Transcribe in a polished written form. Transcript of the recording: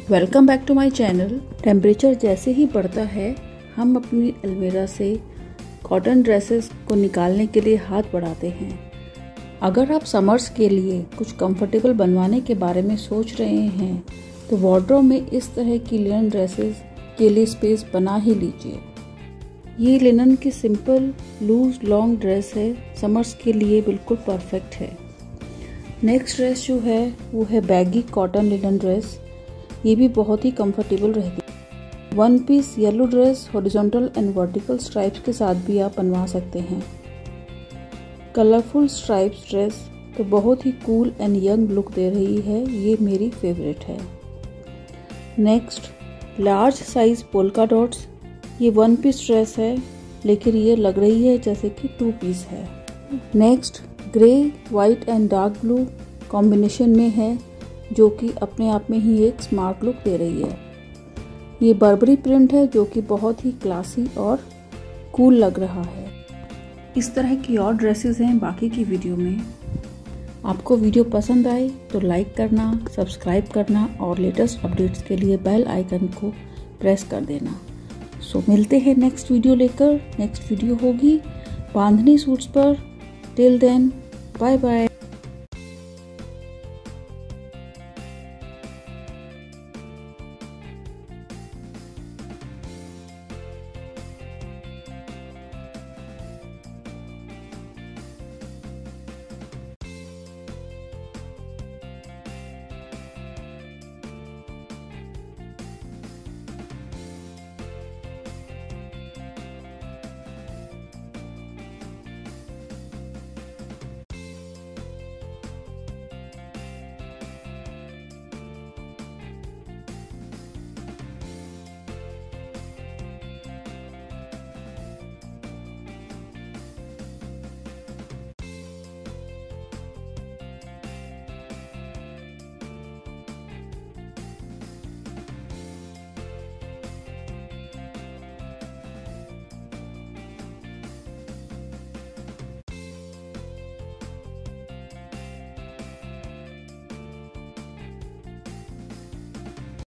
Welcome back to my channel. Temperature जैसे ही बढ़ता है हम अपनी अलमीरा से कॉटन ड्रेसेस को निकालने के लिए हाथ बढ़ाते हैं। अगर आप समर्स के लिए कुछ कंफर्टेबल बनवाने के बारे में सोच रहे हैं तो वार्डरोब में इस तरह की लिनन ड्रेसेस के लिए स्पेस बना ही लीजिए। ये लिनन की सिंपल लूज लॉन्ग ड्रेस है, समर्स के लिए बिल्कुल परफेक्ट है। नेक्स्ट ड्रेस जो है वो है बैगी कॉटन लिनन ड्रेस। ये भी बहुत ही कंफर्टेबल रहती है। One piece yellow dress horizontal and vertical stripes के साथ भी आप बनवा सकते हैं। कलरफुल स्ट्राइप्स ड्रेस तो बहुत ही कूल एंड यंग लुक दे रही है, ये मेरी फेवरेट है। Next large size polka dots. ये वन पीस ड्रेस है लेकिन ये लग रही है जैसे कि टू पीस है। Next grey white and dark blue combination में है जो कि अपने आप में ही एक स्मार्ट लुक दे रही है। ये बर्बरी प्रिंट है जो कि बहुत ही क्लासी और कूल लग रहा है। इस तरह की और ड्रेसेस हैं बाकी की वीडियो में। आपको वीडियो पसंद आए तो लाइक करना, सब्सक्राइब करना और लेटेस्ट अपडेट्स के लिए बेल आइकन को प्रेस कर देना। सो मिलते हैं नेक्स्ट वीडियो लेकर। नेक्स्ट वीडियो होगी बांधनी सूट्स पर। Till then bye bye.